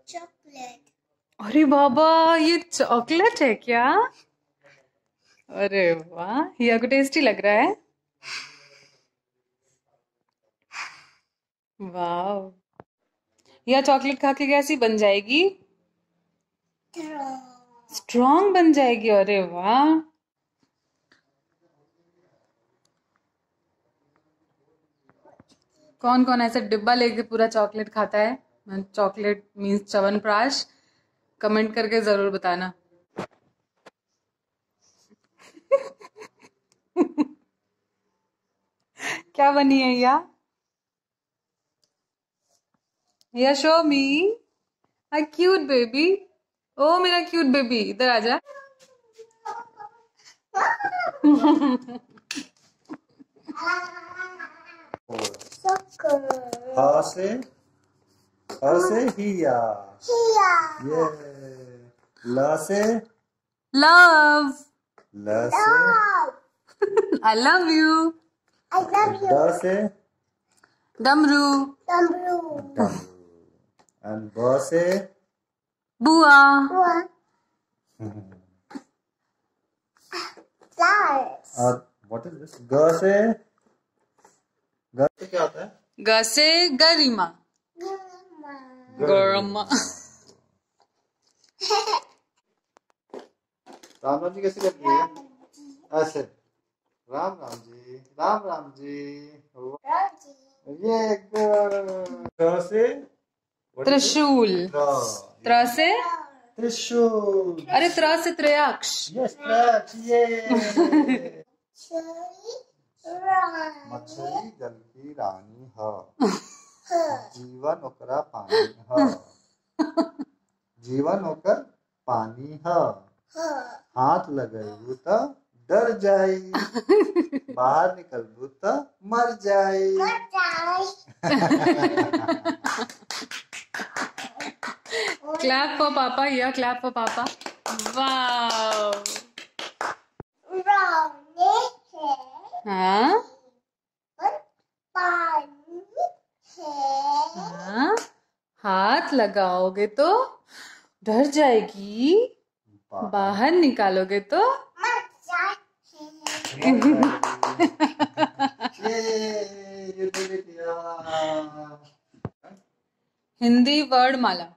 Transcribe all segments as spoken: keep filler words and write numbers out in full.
Chocolate. अरे बाबा, ये chocolate है क्या? अरे वाह, हिया को टेस्टी लग रहा है। वाह, यह चॉकलेट खा के कैसी बन जाएगी? स्ट्रॉन्ग बन जाएगी। अरे वाह, कौन कौन ऐसे डिब्बा लेके पूरा चॉकलेट खाता है? Chocolate means chyawanprash. कमेंट करके जरूर बताना। क्या बनी है या? या show me a cute baby. ओ मेरा क्यूट बेबी, इधर आजा। ह से ह से हिया। हिया। ये ल से लव। ल से I love you. I love you. ड से डमरू। डमरू। एंड ब से बुआ। बुआ। Flowers. और व्हाट इज दिस? ग से ग से क्या होता है? ग से गरिमा। गरिमा। राम राम जी कैसे करती है? ऐसे राम राम जी, राम राम जी। ये त्र से त्रिशूल। त्र से त्रिशूल। अरे त्र से त्रयाक्ष। यस, ये मछली जल की रानी ह, जीवन ओकरा पानी ह, जीवन ओकर पानी ह, हाथ लगेबू त डर जाई, बाहर निकलबू त मर जाई। क्लैप फॉर पापा, या क्लैप फॉर पापा। वाओ। हाँ हाँ, हाथ लगाओगे तो डर जाएगी, बाहर निकालोगे तो हिंदी वर्ड माला।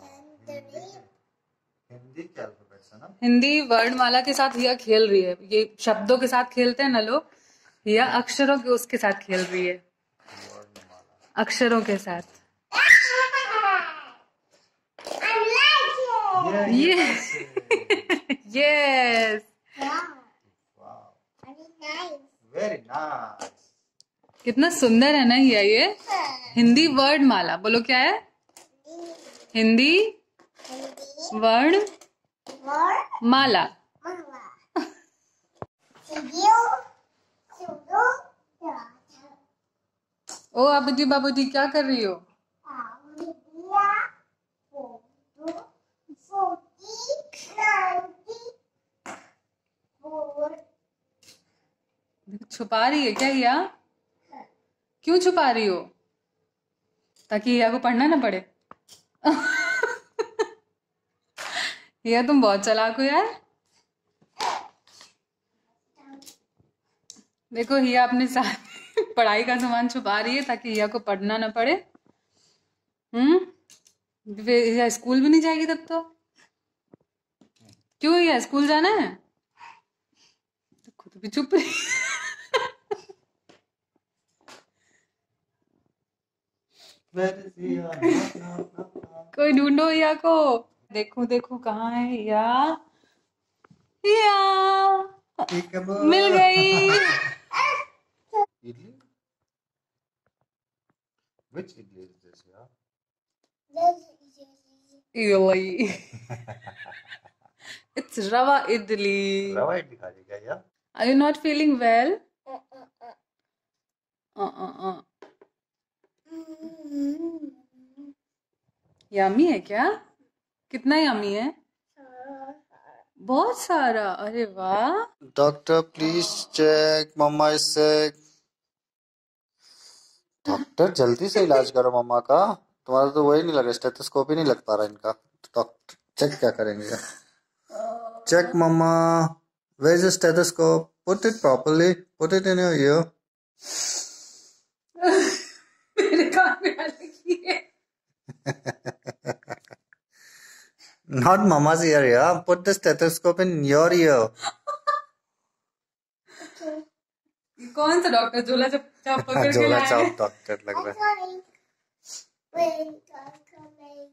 हिंदी के अल्फाबेट्स है ना? हिंदी वर्ड माला के साथ यह खेल रही है। ये शब्दों के साथ खेलते हैं ना लोग, यह अक्षरों के उसके साथ खेल रही है, अक्षरों के साथ। ये यस, वेरी नाइस। कितना सुंदर है ना ये ये हिंदी वर्ड माला। बोलो क्या है? हिंदी वर्ड माला। ओ बाबूजी, बाबूजी क्या कर रही हो? छुपा रही है क्या हिया? क्यों छुपा रही हो? ताकि हिया को पढ़ना ना पड़े। हिया तुम बहुत चालाक हो यार। देखो हिया अपने साथ पढ़ाई का सामान छुपा रही है ताकि हिया को पढ़ना ना पड़े। हम्म, हिया स्कूल भी नहीं जाएगी तब तो। क्यों हिया स्कूल जाना है? तो खुद भी चुप रही। कोई ढूंढो हिया को। देखो देखो कहाँ है हिया? हिया मिल गई। Idli? Which idli is this, yeah? Idli. It's rava idli. रवा इडली खा रही क्या यार? Are you not feeling well? Uh uh uh. Yummy है क्या? कितना यमी है? बहुत सारा। अरे वाह। Doctor please check, mamma is sick. Doctor जल्दी से इलाज करो मम्मा का। तुम्हारा तो वही नहीं लग रहा, स्टेथोस्कोप ही नहीं लग पा रहा इनका। डॉक्टर चेक क्या करेंगे? Check mamma, where is the stethoscope? Put it properly, put it in your ear. मेरे कान में लगी है। Not mama's ear, yeah. Put the stethoscope in your ear. कौन सा डॉक्टर झोला चप चाप पकड़ के झोला लाया है? चाप डॉक्टर लग I'm रहा sorry. Wait, I'm coming.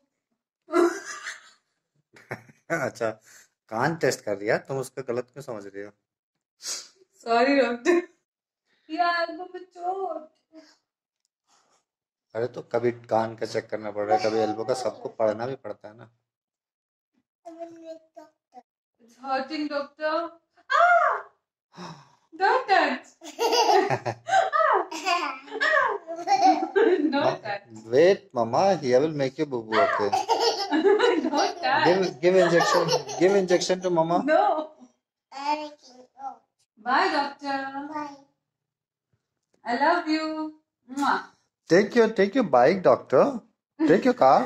है। अच्छा, कान टेस्ट कर रही है तुम, उसका गलत क्यों समझ रही हो? सॉरी डॉक्टर, यार एल्बो में चोट। अरे तो कभी कान का चेक करना पड़ रहा है, कभी एल्बो का, सबको पढ़ना भी पड़ता है ना। I'm a little doctor. It's hurting, doctor. Ah! Don't touch. Don't touch. Wait, mama, here will make you boo boo. Okay. Don't touch. Give give injection. Give injection to mama. No. I can go. Bye, doctor. Bye. I love you. Mwah. Take your take your bike, doctor. Take your car.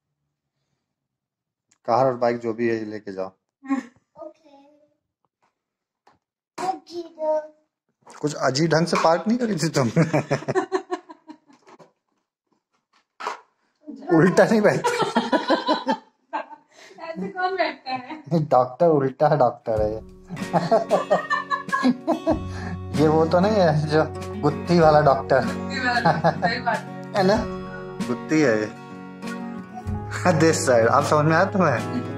Car और bike जो भी है लेके जाओ। Okay. Thank you. कुछ अजीब ढंग से पार्क नहीं करी थी तुम? उल्टा नहीं बैठता। ऐसे कौन बैठता है? डॉक्टर उल्टा डॉक्टर है। ये वो तो नहीं है जो गुत्ती वाला डॉक्टर सही बात है। है ना? गुत्ती है ये। दिस साइड, आप समझ में आया तुम्हें?